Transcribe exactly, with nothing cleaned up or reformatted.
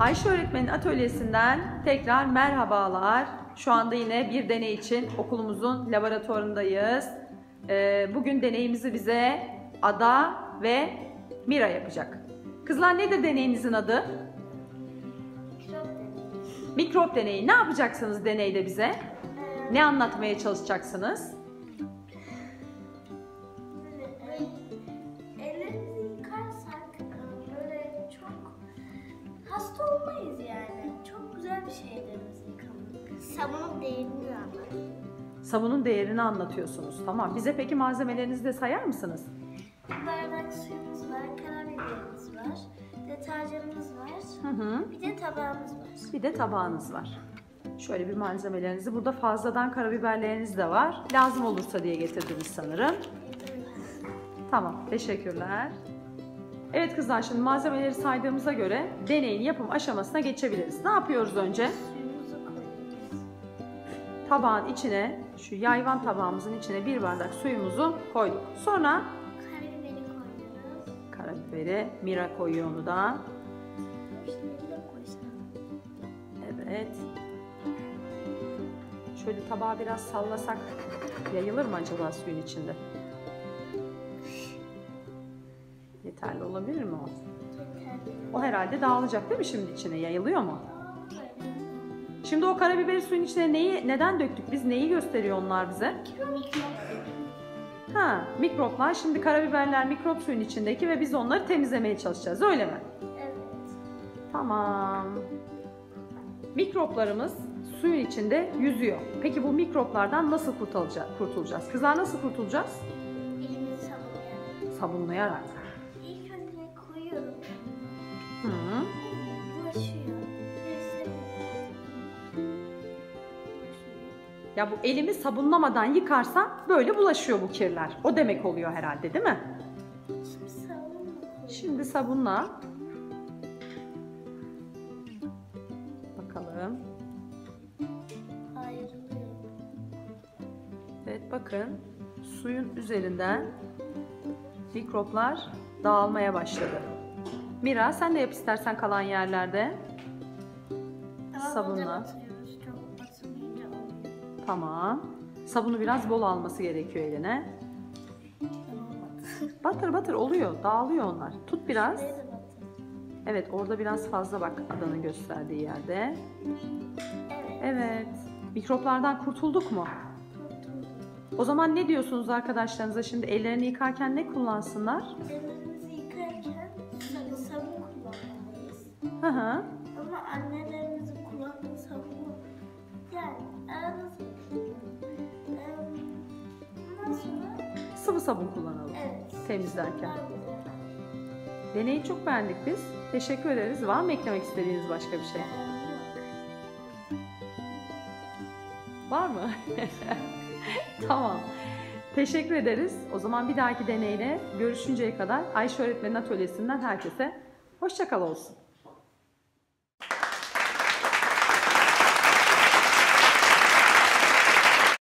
Ayşe öğretmenin atölyesinden tekrar merhabalar. Şu anda yine bir deney için okulumuzun laboratuvarındayız. Ee, bugün deneyimizi bize Ada ve Mira yapacak. Kızlar, nedir deneyinizin adı? Mikrop deneyi. Mikrop deneyi. Ne yapacaksınız deneyde bize? Ne anlatmaya çalışacaksınız? Ellerimizi yıkarsak böyle çok hasta olmayız yani. Çok güzel bir şey ellerimizi yıkamak. Sabunun değerini anlatıyor. Sabunun değerini anlatıyorsunuz. Tamam. Bize peki malzemelerinizi de sayar mısınız? Bir bardak suyumuz var, karabiberimiz var, deterjanımız var, Hı hı. bir de tabağımız var. Bir de tabağınız var. Şöyle bir malzemelerinizi. Burada fazladan karabiberleriniz de var. Lazım olursa diye getirdiniz sanırım. Tamam, teşekkürler. Evet kızlar, şimdi malzemeleri saydığımıza göre deneyin yapım aşamasına geçebiliriz. Ne yapıyoruz önce? Suyumuzu koyuyoruz. Tabağın içine, şu yayvan tabağımızın içine bir bardak suyumuzu koyduk. Sonra Karabiberi koyuyoruz. karabiberi, Mira koyuyor onu da. İşte de koysam. Evet. Şöyle tabağı biraz sallasak yayılır mı acaba suyun içinde? Yeterli olabilir mi o? O herhalde dağılacak değil mi şimdi içine? Yayılıyor mu? Şimdi o karabiberi suyun içine neyi, neden döktük biz? Neyi gösteriyor onlar bize? Ha, mikroplar. Şimdi karabiberler mikrop suyun içindeki ve biz onları temizlemeye çalışacağız. Öyle mi? Evet. Tamam. Mikroplarımız suyun içinde yüzüyor. Peki bu mikroplardan nasıl kurtulacağız? kurtulacağız? Kızlar, nasıl kurtulacağız? Elimizi sabunlayalım. Sabunlayarak. İlk önce koyuyorum. Hı. Bulaşıyor. Neyse. Ya bu elimi sabunlamadan yıkarsam böyle bulaşıyor bu kirler. O demek oluyor herhalde, değil mi? Şimdi sabunla koyuyorum. Şimdi sabunla. Bakalım. Ayrılıyor. Evet, bakın. Suyun üzerinden mikroplar dağılmaya başladı. Mira, sen de yap istersen kalan yerlerde. Ama Sabunla. burada batırıyoruz. Çok batırmayınca olmuyor. Tamam. Sabunu biraz bol alması gerekiyor eline. Olmadı. Batır batır, oluyor. Dağılıyor onlar. Tut biraz. Şuraya da batır. Evet, orada biraz fazla bak Adanın gösterdiği yerde. Evet. Evet. Mikroplardan kurtulduk mu? Kurtulduk. O zaman ne diyorsunuz arkadaşlarınıza, şimdi ellerini yıkarken ne kullansınlar? Ellerimizi yıkarken sabun, sabun kullanmalıyız. Hı hı. Ama annelerimizin kullandığı sabunu yani aranızda ondan sonra Sıvı sabun kullanalım evet. temizlerken. Daha güzel. Deneyi çok beğendik biz. Teşekkür ederiz. Var mı eklemek istediğiniz başka bir şey? Var mı? Tamam. Teşekkür ederiz. O zaman bir dahaki deneyle görüşünceye kadar Ayşe öğretmenin atölyesinden herkese hoşça kal olsun.